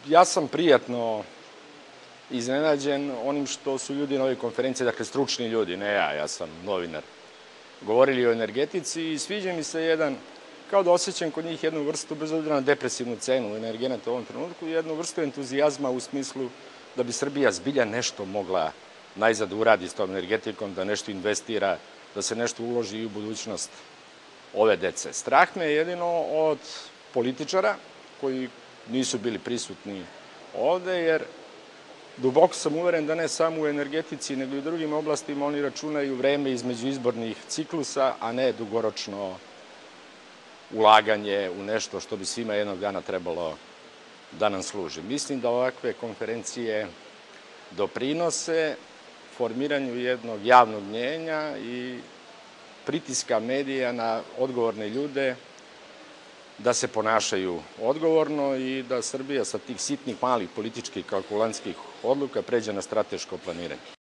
Ja sam prijatno iznenađen onim što su ljudi na ovoj konferenciji, dakle stručni ljudi, ne ja sam novinar, govorili o energetici i sviđa mi se jedan, kao da osjećam kod njih jednu vrstu, bez obzira na depresivnu cenu energenata u ovom trenutku, jednu vrstu entuzijazma u smislu da bi Srbija zbilja nešto mogla najzad uradi s tom energetikom, da nešto investira, da se nešto uloži i u budućnost ove dece. Strah me je jedino od političara koji nisu bili prisutni ovde, jer duboko sam uveren da ne samo u energetici, nego i u drugim oblastima oni računaju vreme između izbornih ciklusa, a ne dugoročno ulaganje u nešto što bi svima jednog dana trebalo da nam služi. Mislim da ovakve konferencije doprinose formiranju jednog javnog mnjenja i pritiska medija na odgovorne ljude da se ponašaju odgovorno i da Srbija sa tih sitnih, malih političkih kalkulantskih odluka pređe na strateško planiranje.